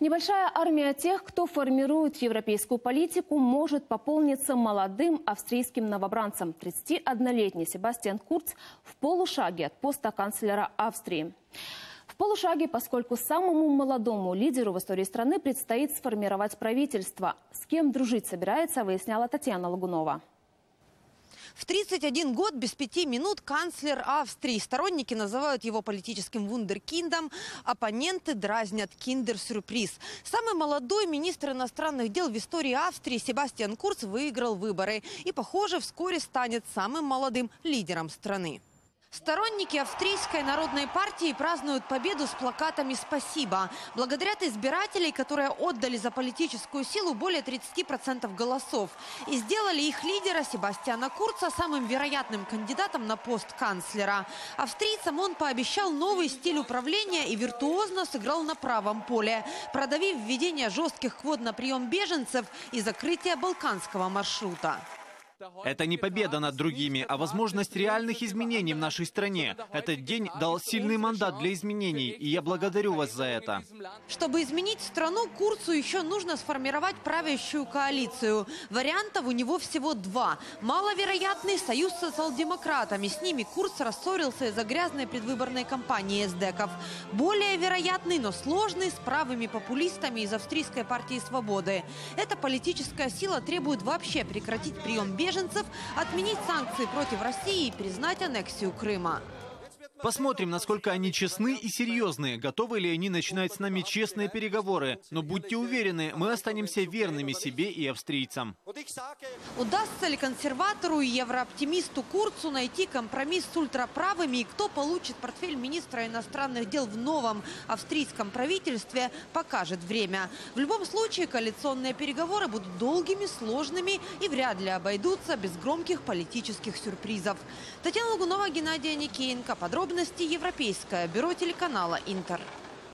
Небольшая армия тех, кто формирует европейскую политику, может пополниться молодым австрийским новобранцем. 31-летний Себастьян Курц в полушаге от поста канцлера Австрии. В полушаге, поскольку самому молодому лидеру в истории страны предстоит сформировать правительство. С кем дружить собирается, выясняла Татьяна Лагунова. В 31 год без 5 минут канцлер Австрии. Сторонники называют его политическим вундеркиндом, оппоненты дразнят киндер-сюрприз. Самый молодой министр иностранных дел в истории Австрии Себастьян Курц выиграл выборы и, похоже, вскоре станет самым молодым лидером страны. Сторонники Австрийской народной партии празднуют победу с плакатами «Спасибо». Благодарят избирателей, которые отдали за политическую силу более 30% голосов. И сделали их лидера Себастьяна Курца самым вероятным кандидатом на пост канцлера. Австрийцам он пообещал новый стиль управления и виртуозно сыграл на правом поле, продавив введение жестких квот на прием беженцев и закрытие балканского маршрута. Это не победа над другими, а возможность реальных изменений в нашей стране. Этот день дал сильный мандат для изменений, и я благодарю вас за это. Чтобы изменить страну, Курцу еще нужно сформировать правящую коалицию. Вариантов у него всего два. Маловероятный союз с социал-демократами. С ними Курц рассорился из-за грязной предвыборной кампании эсдеков. Более вероятный, но сложный, с правыми популистами из Австрийской партии свободы. Эта политическая сила требует вообще прекратить прием беженцев, отменить санкции против России и признать аннексию Крыма. Посмотрим, насколько они честны и серьезные, готовы ли они начинать с нами честные переговоры. Но будьте уверены, мы останемся верными себе и австрийцам. Удастся ли консерватору и еврооптимисту Курцу найти компромисс с ультраправыми и кто получит портфель министра иностранных дел в новом австрийском правительстве, покажет время. В любом случае, коалиционные переговоры будут долгими, сложными и вряд ли обойдутся без громких политических сюрпризов. Татьяна Лагунова, Геннадий Аникеенко. Подробности Европейское бюро телеканала «Интер».